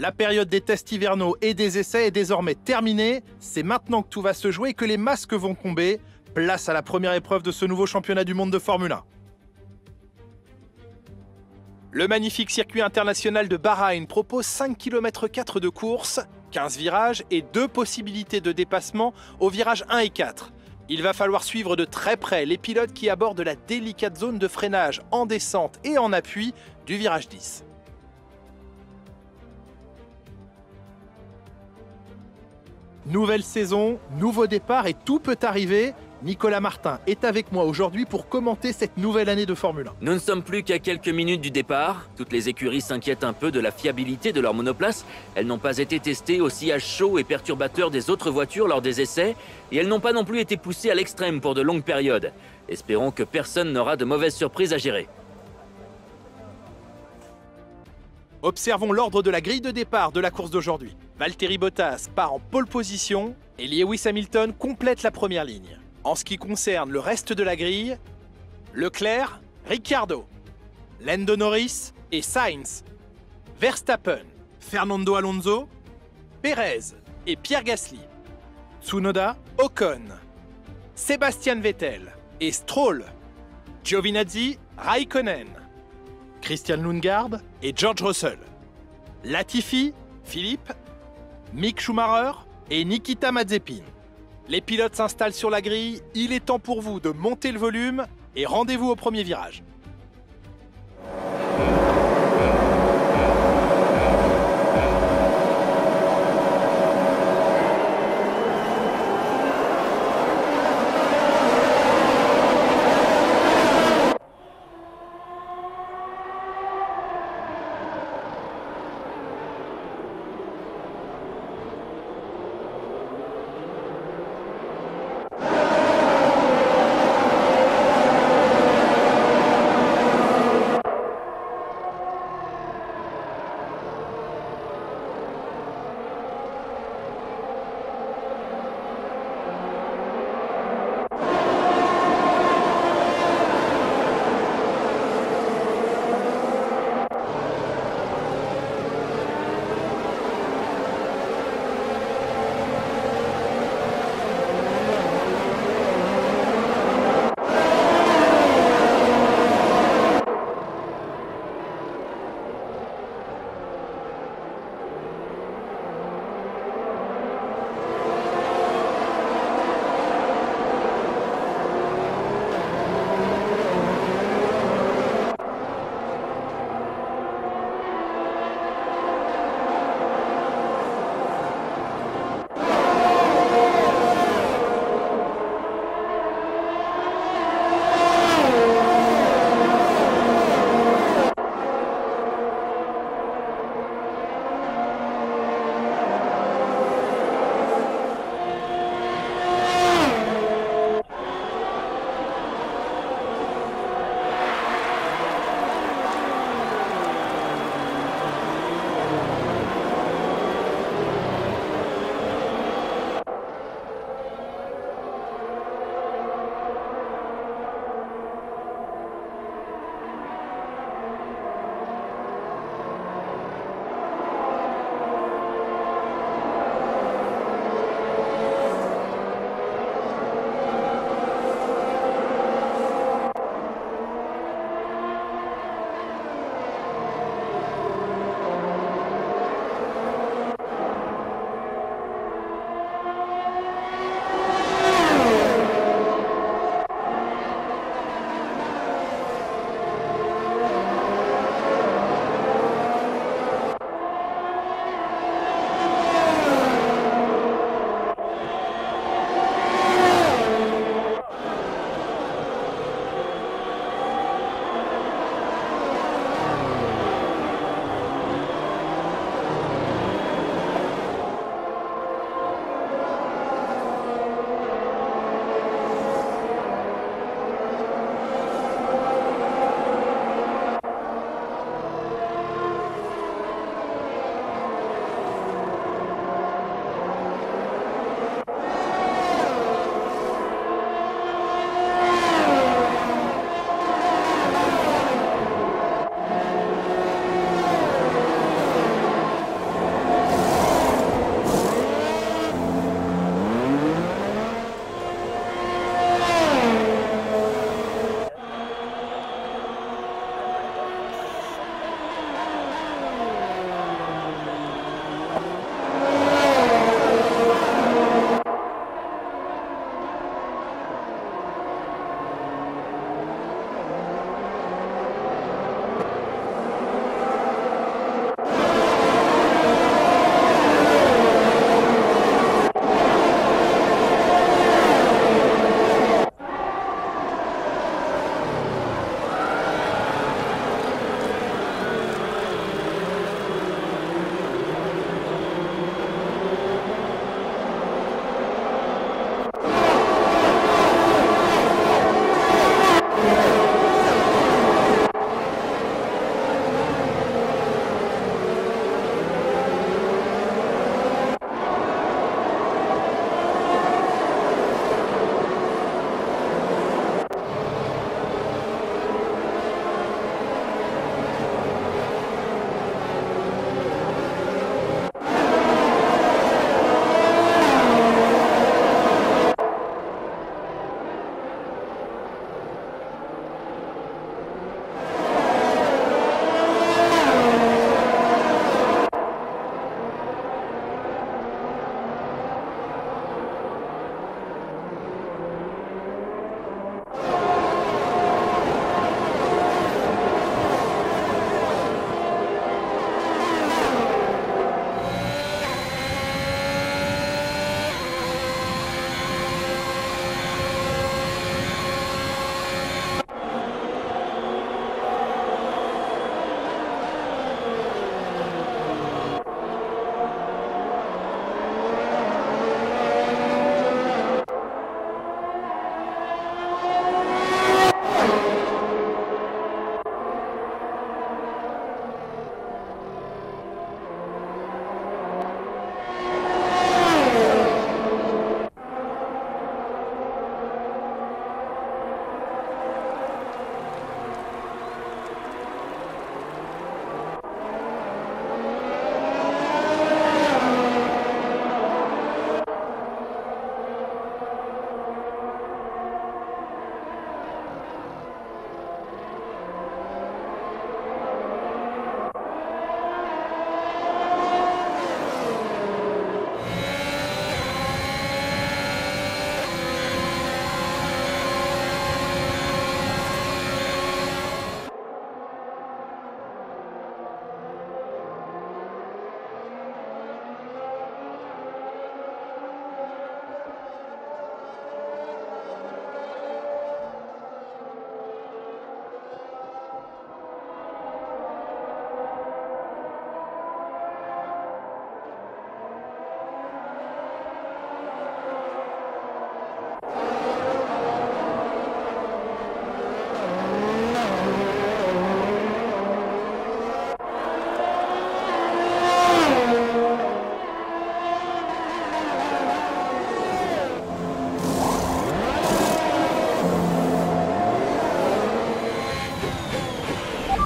La période des tests hivernaux et des essais est désormais terminée. C'est maintenant que tout va se jouer et que les masques vont tomber. Place à la première épreuve de ce nouveau championnat du monde de Formule 1. Le magnifique circuit international de Bahreïn propose 5,4 km de course, 15 virages et 2 possibilités de dépassement aux virages 1 et 4. Il va falloir suivre de très près les pilotes qui abordent la délicate zone de freinage en descente et en appui du virage 10. Nouvelle saison, nouveau départ et tout peut arriver. Nicolas Martin est avec moi aujourd'hui pour commenter cette nouvelle année de Formule 1. Nous ne sommes plus qu'à quelques minutes du départ. Toutes les écuries s'inquiètent un peu de la fiabilité de leurs monoplaces. Elles n'ont pas été testées au sillage chaud et perturbateur des autres voitures lors des essais. Et elles n'ont pas non plus été poussées à l'extrême pour de longues périodes. Espérons que personne n'aura de mauvaises surprises à gérer. Observons l'ordre de la grille de départ de la course d'aujourd'hui. Valtteri Bottas part en pole position et Lewis Hamilton complète la première ligne. En ce qui concerne le reste de la grille, Leclerc, Ricciardo, Lando Norris et Sainz, Verstappen, Fernando Alonso, Perez et Pierre Gasly, Tsunoda, Ocon, Sebastian Vettel et Stroll, Giovinazzi, Raikkonen, Christian Lundgaard et George Russell, Latifi, Philippe, Mick Schumacher et Nikita Mazepin. Les pilotes s'installent sur la grille, il est temps pour vous de monter le volume et rendez-vous au premier virage.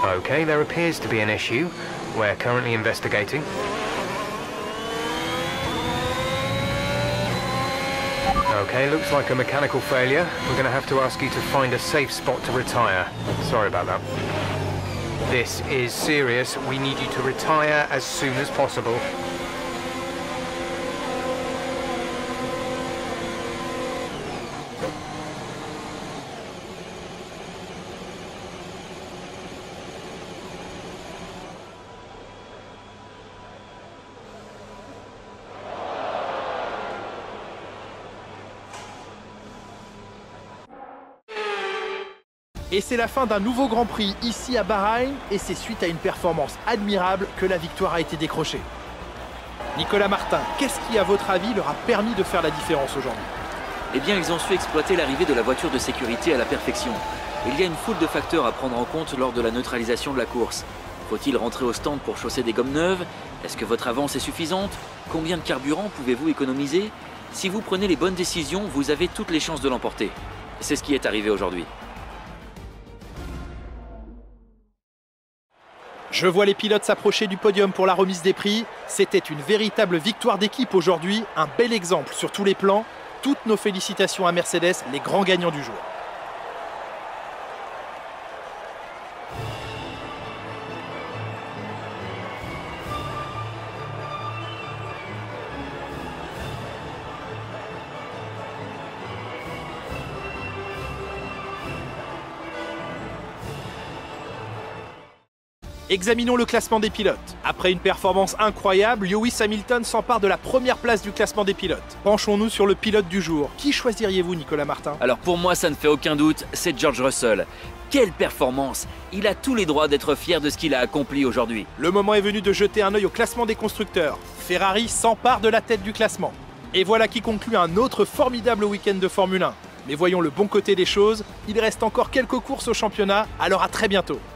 Okay, there appears to be an issue. We're currently investigating. Okay, looks like a mechanical failure. We're going to have to ask you to find a safe spot to retire. Sorry about that. This is serious. We need you to retire as soon as possible. Et c'est la fin d'un nouveau Grand Prix ici à Bahreïn, et c'est suite à une performance admirable que la victoire a été décrochée. Nicolas Martin, qu'est-ce qui, à votre avis, leur a permis de faire la différence aujourd'hui? Eh bien, ils ont su exploiter l'arrivée de la voiture de sécurité à la perfection. Il y a une foule de facteurs à prendre en compte lors de la neutralisation de la course. Faut-il rentrer au stand pour chausser des gommes neuves? Est-ce que votre avance est suffisante? Combien de carburant pouvez-vous économiser? Si vous prenez les bonnes décisions, vous avez toutes les chances de l'emporter. C'est ce qui est arrivé aujourd'hui. Je vois les pilotes s'approcher du podium pour la remise des prix. C'était une véritable victoire d'équipe aujourd'hui, un bel exemple sur tous les plans. Toutes nos félicitations à Mercedes, les grands gagnants du jour. Examinons le classement des pilotes. Après une performance incroyable, Lewis Hamilton s'empare de la première place du classement des pilotes. Penchons-nous sur le pilote du jour. Qui choisiriez-vous, Nicolas Martin? Alors pour moi, ça ne fait aucun doute, c'est George Russell. Quelle performance! Il a tous les droits d'être fier de ce qu'il a accompli aujourd'hui. Le moment est venu de jeter un œil au classement des constructeurs. Ferrari s'empare de la tête du classement. Et voilà qui conclut un autre formidable week-end de Formule 1. Mais voyons le bon côté des choses, il reste encore quelques courses au championnat, alors à très bientôt.